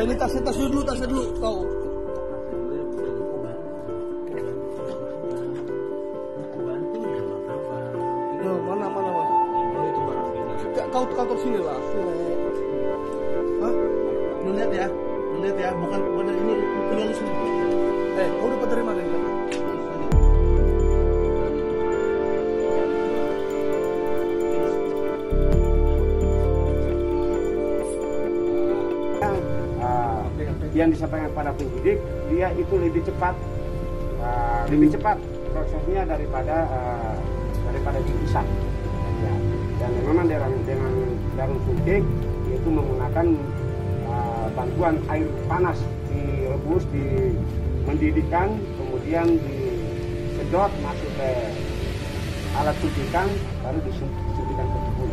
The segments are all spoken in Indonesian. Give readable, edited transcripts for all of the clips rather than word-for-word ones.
ini tasnya dulu kau. Mana mas? Kau kantor sini lah. Hah? Lu lihat ya, bukan ini punya lu sendiri. Kau dapat dari mana ini? Yang disampaikan pada penyidik, dia itu lebih cepat prosesnya daripada dipisah. Ya. Dan memang dengan jarum suntik itu menggunakan bantuan air panas, direbus, mendidihkan, kemudian disedot masuk ke alat suntikan, baru disuntikan ke tubuh.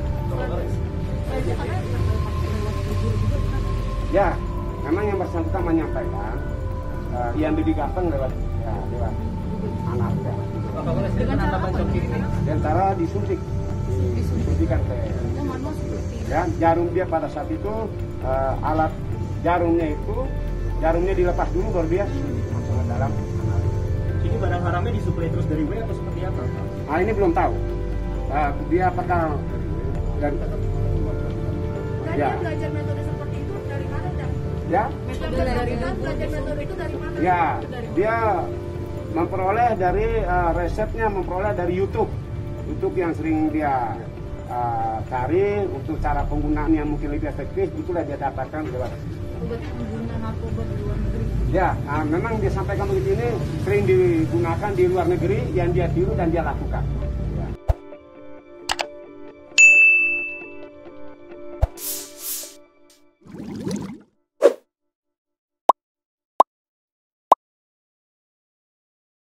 Ya, memang yang bersangkutan menyampaikan yang lebih gampang lewat anak. Dengan cara disuntikan ke ya, jarum dia pada saat itu alat jarumnya dilepas dulu baru dia masuk ke dalam anak. Ini barang haramnya disuplai terus dari W atau seperti apa? Nah, ini belum tahu. Dia apakah dan dia belajar metode seperti itu dari mana, Dan? Ya? Belajar metode itu dari mana? Ya, dia memperoleh dari resepnya, memperoleh dari YouTube yang sering dia cari untuk cara penggunaan yang mungkin lebih efektif, itulah dia dapatkan lewat Penggunaan narkoba di luar negeri. ya. Memang dia sampaikan begitu, ini sering digunakan di luar negeri yang dia tiru dan dia lakukan.